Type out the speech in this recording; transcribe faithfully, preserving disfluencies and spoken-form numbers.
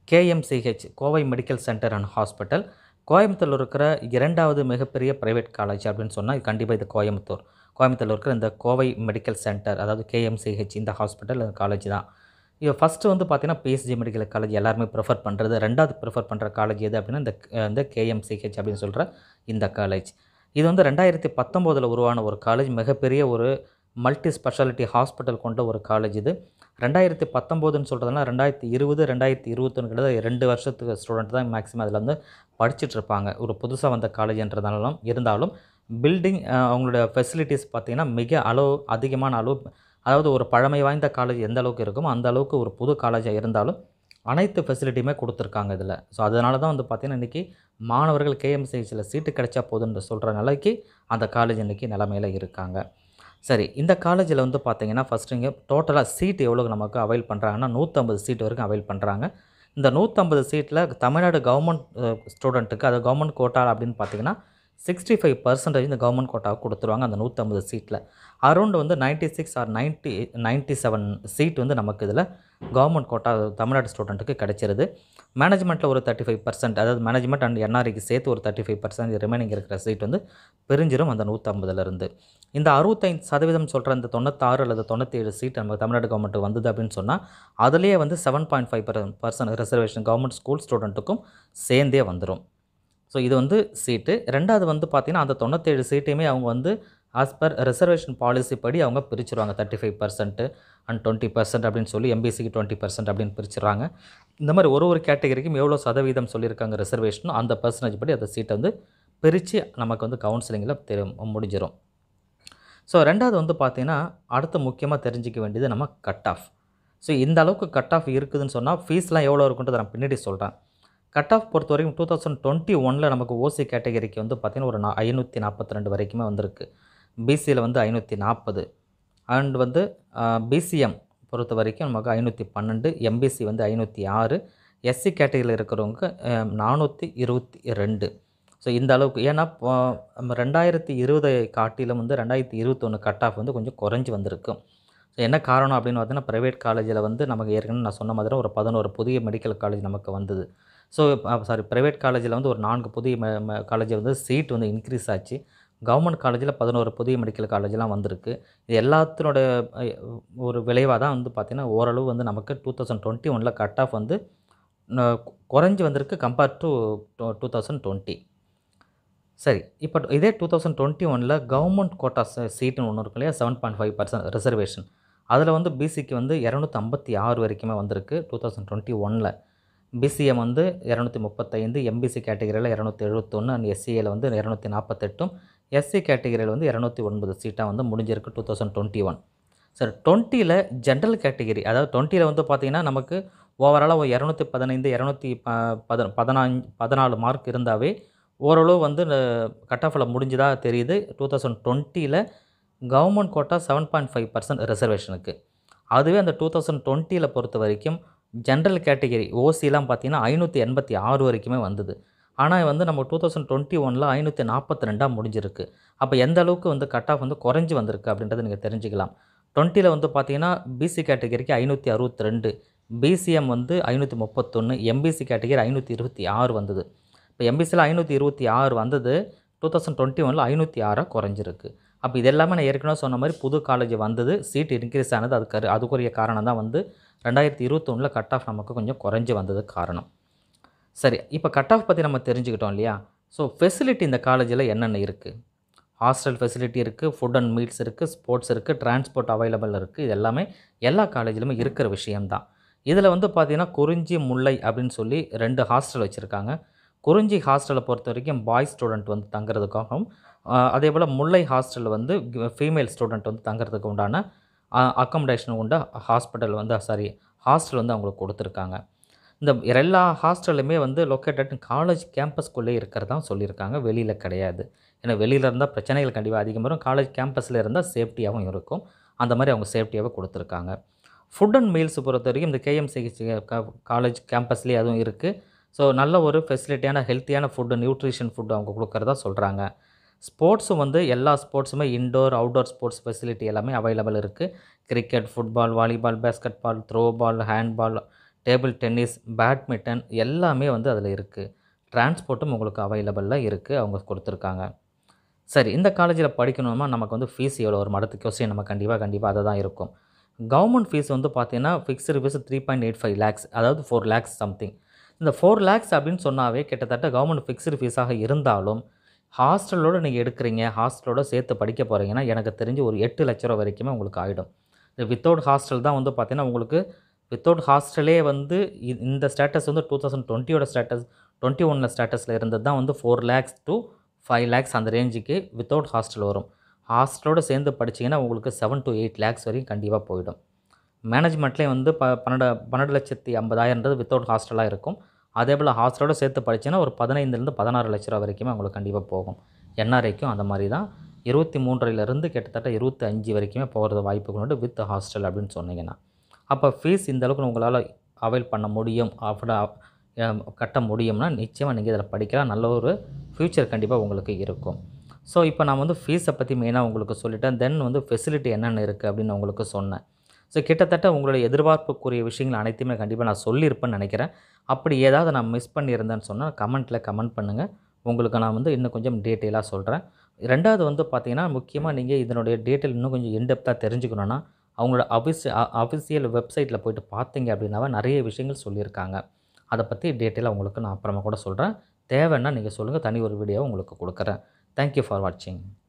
K M C H Kovai medical centre and hospital கோயம்புத்தூரில் இருக்கிற இரண்டாவது மிகப்பெரிய ப்ரைவேட் காலேஜ் அப்படின்னு சொன்னால் கண்டிப்பாக இது கோயம்புத்தூர் கோயம்புத்தூரில் இருக்கிற இந்த கோவை மெடிக்கல் சென்டர் அதாவது K M C H இந்த ஹாஸ்பிட்டல் காலேஜ் தான். இது ஃபஸ்ட்டு வந்து பார்த்திங்கன்னா P S G medical college எல்லாருமே ப்ரிஃபர் பண்ணுறது. ரெண்டாவது ப்ரிஃபர் பண்ணுற காலேஜ் எது அப்படின்னா இந்த இந்த K M C H அப்படின்னு சொல்கிற இந்த காலேஜ். இது வந்து ரெண்டாயிரத்தி பத்தொம்போதில் உருவான ஒரு காலேஜ். மிகப்பெரிய ஒரு மல்டி ஸ்பெஷாலிட்டி ஹாஸ்பிட்டல் கொண்ட ஒரு காலேஜ் இது. ரெண்டாயிரத்தி பத்தொம்போதுன்னு சொல்கிறதுனா ரெண்டாயிரத்தி இருபது ரெண்டாயிரத்தி இருபத்தொன்று கிட்ட ரெண்டு வருஷத்துக்கு ஸ்டூடெண்ட் தான் மேக்ஸிமம் அதில் வந்து படிச்சுட்ருப்பாங்க. ஒரு புதுசாக வந்த காலேஜ்ன்றதாலும் இருந்தாலும் பில்டிங் அவங்களோட ஃபெசிலிட்டிஸ் பார்த்திங்கன்னா மிக அளவு அதிகமான அளவு, அதாவது ஒரு பழமை வாய்ந்த காலேஜ் எந்த அளவுக்கு இருக்குமோ அந்த அளவுக்கு ஒரு புது காலேஜாக இருந்தாலும் அனைத்து ஃபெசிலிட்டியுமே கொடுத்துருக்காங்க இதில். ஸோ அதனால தான் வந்து பார்த்திங்கன்னா இன்றைக்கி மாணவர்கள் K M C Hல சீட்டு கிடைச்சா போதுன்னு சொல்கிற நிலைக்கு அந்த காலேஜ் இன்றைக்கி நிலைமையில் இருக்காங்க. சரி, இந்த காலேஜில் வந்து பார்த்திங்கன்னா ஃபஸ்ட்டு இங்கே டோட்டலாக சீட் எவ்வளோ நமக்கு அவைல் பண்ணுறாங்கன்னா நூற்றம்பது சீட் வரைக்கும் அவைல் பண்ணுறாங்க. இந்த நூற்றம்பது சீட்டில் தமிழ்நாடு கவர்மெண்ட் ஸ்டூடெண்ட்டுக்கு அது கவர்மெண்ட் கோட்டா அப்படின்னு பார்த்திங்கன்னா சிக்ஸ்டி ஃபைவ் பர்சன்டேஜ் இந்த கவர்மெண்ட் கோட்டாவை கொடுத்துருவாங்க. அந்த நூற்றம்பது சீட்டில் அரௌண்ட் வந்து ninety six or ninety ninety seven seat வந்து நமக்கு இதில் கவர்மெண்ட் கோட்டா தமிழ்நாடு ஸ்டூடெண்ட்டுக்கு கிடைச்சிருது. மேனேஜ்மெண்ட்டில் ஒரு தேர்ட்டி ஃபைவ் பர்சன்ட் அதாவது மேனேஜ்மெண்ட் அண்ட் N R Iக்கு சேர்த்து ஒரு தேர்ட்டி ஃபைவ் பர்சன்ட் ரிமைனிங் இருக்கிற சீட் வந்து பிரிஞ்சிடும் அந்த நூற்றம்பதுலேருந்து. இந்த அறுபத்தைந்து சதவீதம் சொல்கிற இந்த தொண்ணூத்தாறு அல்லது தொண்ணூற்றி ஏழு சீட் நம்ம தமிழ்நாடு கவர்மெண்ட் வந்தது அப்படின்னு சொன்னால் அதுலேயே வந்து seven point five percent reservation government school ஸ்டூடெண்ட்டுக்கும் சேர்ந்தே வந்துடும். ஸோ இது வந்து சீட்டு. ரெண்டாவது வந்து பார்த்திங்கன்னா அந்த தொண்ணூற்றேழு சீட்டையுமே அவங்க வந்து ஆஸ் பர் ரிசர்வேஷன் பாலிசி படி அவங்க பிரிச்சுருவாங்க. Thirty five percent and twenty percent அப்படின்னு சொல்லி எம்பிசிக்கு டுவெண்ட்டி பர்சன்ட் அப்படின்னு பிரிச்சுறாங்க. இந்த மாதிரி ஒரு ஒரு கேட்டகரிக்கும் எவ்வளோ சதவீதம் சொல்லியிருக்காங்க ரிசர்வேஷனும் அந்த பர்சன்டேஜ் படி அந்த சீட்டை வந்து பிரித்து நமக்கு வந்து கவுன்சிலிங்கில் தெரி முடிஞ்சிடும். ஸோ ரெண்டாவது வந்து பார்த்திங்கன்னா அடுத்து முக்கியமாக தெரிஞ்சிக்க வேண்டியது நம்ம கட் ஆஃப். ஸோ இந்த அளவுக்கு கட் ஆஃப் இருக்குதுன்னு சொன்னால் ஃபீஸ்லாம் எவ்வளோ இருக்குன்றதை நான் பின்னாடி சொல்கிறேன். கட் ஆஃப் பொறுத்த வரைக்கும் டூ தௌசண்ட் டுவெண்ட்டி ஒனில் நமக்கு ஓசி கேட்டகரிக்கு வந்து பார்த்திங்கன்னா ஒரு ஐநூற்றி நாற்பத்தி ரெண்டு வரைக்குமே வந்திருக்கு. பிசியில் வந்து ஐநூற்றி நாற்பது அண்ட் வந்து பிசிஎம் பொறுத்த வரைக்கும் நமக்கு ஐநூற்றி பன்னெண்டு, எம்பிசி வந்து ஐநூற்றி ஆறு, எஸ்சி கேட்டகரியில் இருக்கிறவங்க நானூற்றி இருபத்தி ரெண்டு. ஸோ இந்த அளவுக்கு ஏன்னா ரெண்டாயிரத்தி இருபதை காட்டிலும் வந்து ரெண்டாயிரத்தி இருபத்தொன்று கட் ஆஃப் வந்து கொஞ்சம் குறைஞ்சி வந்திருக்கும். ஸோ என்ன காரணம் அப்படின்னு பார்த்தீங்கன்னா ப்ரைவேட் காலேஜில் வந்து நமக்கு ஏற்கனவே நான் சொன்ன மாதிரி ஒரு பதினோரு புதிய மெடிக்கல் காலேஜ் நமக்கு வந்தது. ஸோ சாரி ப்ரைவேட் காலேஜில் வந்து ஒரு நான்கு புதிய காலேஜ் வந்து சீட் வந்து இன்க்ரீஸ் ஆச்சு. கவர்மெண்ட் காலேஜில் பதினோரு புதிய மெடிக்கல் காலேஜெலாம் வந்திருக்கு. இது எல்லாத்தினோட ஒரு விளைவாக தான் வந்து பார்த்திங்கன்னா ஓரளவு வந்து நமக்கு டூ தௌசண்ட் டுவெண்ட்டி ஒனில் கட் ஆஃப் வந்து குறைஞ்சி வந்திருக்கு compared to two thousand twenty. சரி, இப்போ இதே டூ தௌசண்ட் டுவெண்ட்டி ஒனில் கவர்மெண்ட் கோட்டா சீட்டுன்னு ஒன்று இருக்கு இல்லையா, seven point five percent reservation. அதில் வந்து பிசிக்கு வந்து இரநூத்தி ஐம்பத்தி ஆறு வரைக்குமே வந்திருக்கு டூ தௌசண்ட் டுவெண்ட்டி ஒனில். பிசிஎம் வந்து இரநூத்தி முப்பத்தைந்து, எம்பிசி கேட்டகரியில் இரநூத்தி எழுபத்தொன்று அண்ட் எஸ்சிஏல வந்து இரநூத்தி நாற்பத்தெட்டும், எஸ்சி கேட்டகரியில் வந்து இரநூத்தி ஒன்பது சீட்டாக வந்து முடிஞ்சிருக்கு two thousand twenty one. Sir டுவெண்ட்டியில் ஜென்ரல் கேட்டகரி அதாவது டுவெண்ட்டியில் வந்து பார்த்திங்கன்னா நமக்கு ஓவராலாக ஒரு இரநூத்தி பதினைந்து இரநூத்தி பத பதினாஞ்சு பதினாலு மார்க் இருந்தாவே ஓரளவு வந்து கட் ஆஃபில் முடிஞ்சதாக தெரியுது. டூ தௌசண்ட் டுவெண்ட்டியில் government quota seven point five percent ரிசர்வேஷனுக்கு. அதுவே அந்த டூ தௌசண்ட் டுவெண்ட்டியில் பொறுத்த வரைக்கும் ஜென்ரல் கேட்டகரி ஓசிலாம் பார்த்திங்கன்னா ஐநூற்றி எண்பத்தி ஆறு வரைக்குமே வந்தது. ஆனால் வந்து நம்ம டூ தௌசண்ட் டுவெண்ட்டி ஒனில் ஐநூற்றி நாற்பத்தி ரெண்டாக முடிஞ்சிருக்கு. அப்போ எந்த அளவுக்கு வந்து கட் ஆஃப் வந்து குறைஞ்சி வந்திருக்கு அப்படின்றத நீங்கள் தெரிஞ்சுக்கலாம். டுவெண்ட்டியில் வந்து பார்த்திங்கன்னா பிசி கேட்டகரிக்கு ஐநூற்றி அறுபத்தி ரெண்டு, பிசிஎம் வந்து ஐநூற்றி முப்பத்தொன்று, எம்பிசி கேட்டகரி ஐநூற்றி இருபத்தி ஆறு வந்தது. இப்போ எம்பிசியில் ஐநூற்றி இருபத்தி ஆறு வந்தது டூ தௌசண்ட் டுவெண்ட்டி ஒனில் ஐநூற்றி ஆறாக குறைஞ்சிருக்கு. அப்போ இது எல்லாமே நான் ஏற்கனவே சொன்ன மாதிரி புது காலேஜ் வந்தது, சீட் இன்க்ரீஸ் ஆனது. அதுக்கு அதுக்குரிய காரணம் தான் வந்து ரெண்டாயிரத்தி இருபத்தொன்னில் கட் ஆஃப் நமக்கு கொஞ்சம் குறைஞ்சி வந்தது காரணம். சரி, இப்போ கட் ஆஃப் பற்றி நம்ம தெரிஞ்சுக்கிட்டோம் இல்லையா. ஸோ ஃபெசிலிட்டி இந்த காலேஜில் என்னென்ன இருக்குது? ஹாஸ்டல் ஃபெசிலிட்டி இருக்குது, ஃபுட் அண்ட் மீல்ஸ் இருக்குது, ஸ்போர்ட்ஸ் இருக்குது, டிரான்ஸ்போர்ட் அவைலபிள் இருக்குது. இது எல்லாமே எல்லா காலேஜிலுமே இருக்கிற விஷயம்தான். இதில் வந்து பார்த்திங்கன்னா குறிஞ்சி முல்லை அப்படின்னு சொல்லி ரெண்டு ஹாஸ்டல் வச்சுருக்காங்க. குறிஞ்சி ஹாஸ்டலை பொறுத்த வரைக்கும் பாய்ஸ் ஸ்டூடெண்ட் வந்து தங்குறதுக்காகவும், அதே போல் முல்லை ஹாஸ்டல் வந்து ஃபீமேல் ஸ்டூடெண்ட் வந்து தங்குறதுக்கு உண்டான அக்காமடேஷன் உண்ட ஹாஸ்பிட்டல் வந்து சாரி ஹாஸ்டல் வந்து அவங்களுக்கு கொடுத்துருக்காங்க. இந்த எல்லா ஹாஸ்டலுமே வந்து லொக்கேட்டட் காலேஜ் கேம்பஸ்குள்ளே இருக்கிறதா சொல்லியிருக்காங்க, வெளியில் கிடையாது. ஏன்னா வெளியில் இருந்தால் பிரச்சனைகள் கண்டிப்பாக அதிகம் வரும். காலேஜ் கேம்பஸில் இருந்தால் சேஃப்டியாகவும் இருக்கும். அந்த மாதிரி அவங்க சேஃப்டியாகவே கொடுத்துருக்காங்க. ஃபுட் அண்ட் மீல்ஸ் பொறுத்த வரைக்கும் இந்த K M C H college கேம்பஸ்லேயே அதுவும் இருக்குது. ஸோ நல்ல ஒரு ஃபெசிலிட்டியான ஹெல்த்தியான ஃபுட்டு, நியூட்ரிஷன் ஃபுட்டு அவங்க கொடுக்குறதா சொல்கிறாங்க. ஸ்போர்ட்ஸும் வந்து எல்லா ஸ்போர்ட்ஸுமே இன்டோர் அவுட்டோர் ஸ்போர்ட்ஸ் ஃபெசிலிட்டி எல்லாமே அவைலபிள் இருக்குது. Cricket, football, volleyball, basketball, throwball, handball, table tennis, badminton எல்லாமே வந்து அதில் இருக்குது. டிரான்ஸ்போர்ட்டும் உங்களுக்கு அவைலபிளாக இருக்குது, அவங்க கொடுத்துருக்காங்க. சரி, இந்த காலேஜில் படிக்கணுமா நமக்கு வந்து ஃபீஸ் எவ்வளோ வரும்? அடுத்த கொஸ்டின் நம்ம கண்டிப்பாக கண்டிப்பாக அதை தான் இருக்கும். கவர்மெண்ட் ஃபீஸ் வந்து பார்த்தீங்கன்னா fixed fees three point eight five lakhs, அதாவது ஃபோர் லேக்ஸ் சம்திங். இந்த ஃபோர் லேக்ஸ் அப்படின்னு சொன்னாவே கிட்டத்தட்ட கவர்மெண்ட் ஃபிக்ஸ்டு ஃபீஸாக இருந்தாலும் ஹாஸ்டலோடு நீங்கள் எடுக்கிறீங்க, ஹாஸ்டலோடு சேர்த்து படிக்க போகிறீங்கன்னா எனக்கு தெரிஞ்சு ஒரு எட்டு லட்ச ரூபா வரைக்குமே உங்களுக்கு ஆகிடும். இது வித்தவுட் ஹாஸ்டல் தான் வந்து பார்த்தீங்கன்னா உங்களுக்கு வித்தவுட் ஹாஸ்டலே வந்து இந்த ஸ்டேட்டஸ் வந்து டூ தௌசண்ட் டுவெண்ட்டியோட ஸ்டேட்டஸ் டுவெண்ட்டி ஒனில் ஸ்டேட்டஸில் இருந்தது தான் வந்து four lakhs to five lakhs அந்த ரேஞ்சுக்கு வித்தவுட் ஹாஸ்டல் வரும். ஹாஸ்டலோடு சேர்ந்து படிச்சிங்கன்னா உங்களுக்கு செவன் டு எயிட் லேக்ஸ் வரைக்கும் கண்டிப்பாக போயிடும். மேனேஜ்மெண்ட்லேயே வந்து ப பன்னெண்டு பன்னெண்டு லட்சத்தி ஐம்பதாயிரன்றது வித்தவுட் ஹாஸ்டலாக இருக்கும். அதே போல் ஹாஸ்டலோடு சேர்த்து படிச்சிங்கன்னா ஒரு பதினைந்துலேருந்து பதினாறு லட்ச ரூபா வரைக்குமே உங்களுக்கு கண்டிப்பாக போகும். என்ஆர்ஐக்கும் அந்த மாதிரி தான் இருபத்தி மூன்றிலிருந்து கிட்டத்தட்ட இருபத்தி அஞ்சு வரைக்குமே போகிறது வாய்ப்புகள் உண்டு வித் ஹாஸ்டல் அப்படின்னு சொன்னீங்கன்னா. அப்போ ஃபீஸ் இந்த அளவுக்கு உங்களால் அவைல் பண்ண முடியும், அப்படி கட்ட முடியும்னா நிச்சயமாக நீங்கள் இதில் படிக்கலாம். நல்ல ஒரு ஃப்யூச்சர் கண்டிப்பாக உங்களுக்கு இருக்கும். ஸோ இப்போ நான் வந்து ஃபீஸை பற்றி மெயினாக உங்களுக்கு சொல்லிட்டேன். தென் வந்து ஃபெசிலிட்டி என்னென்ன இருக்குது அப்படின்னு உங்களுக்கு சொன்னேன். ஸோ கிட்டத்தட்ட உங்களுடைய எதிர்பார்ப்புக்குரிய விஷயங்கள் அனைத்துமே கண்டிப்பாக நான் சொல்லியிருப்பேன்னு நினைக்கிறேன். அப்படி ஏதாவது நான் மிஸ் பண்ணியிருந்தேன்னு சொன்னால் கமெண்ட்டில் கமெண்ட் பண்ணுங்கள். உங்களுக்கு நான் வந்து இன்னும் கொஞ்சம் டீட்டெயிலாக சொல்கிறேன். ரெண்டாவது வந்து பார்த்தீங்கன்னா முக்கியமாக நீங்கள் இதனுடைய டீட்டெயில் இன்னும் கொஞ்சம் இன்டெப்த்தாக தெரிஞ்சுக்கணுன்னா அவங்களோட அஃபிஷி அஃபிஷியல் வெப்சைட்டில் போய்ட்டு பார்த்தீங்க அப்படின்னாவே நிறைய விஷயங்கள் சொல்லியிருக்காங்க. அதை பற்றி டீட்டெயிலாக உங்களுக்கு நான் அப்புறமா கூட சொல்கிறேன். தேவைன்னா நீங்கள் சொல்லுங்கள், தனி ஒரு வீடியோவை உங்களுக்கு கொடுக்குறேன். தேங்க்யூ ஃபார் வாட்சிங்.